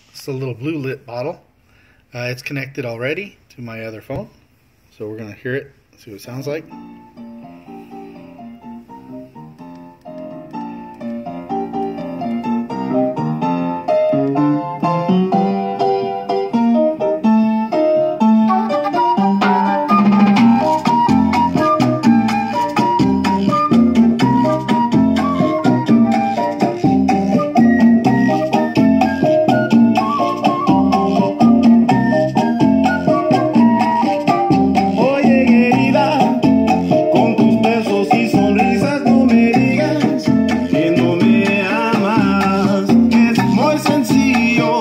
It's a little blue lit bottle. It's connected already to my other phone, so we're gonna hear it, see what it sounds like. Sencillo